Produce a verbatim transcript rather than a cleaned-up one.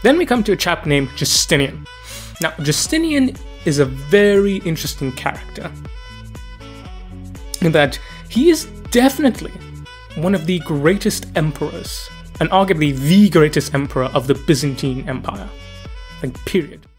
Then we come to a chap named Justinian. Now, Justinian is a very interesting character in that he is definitely one of the greatest emperors, and arguably the greatest emperor of the Byzantine Empire. Like, period.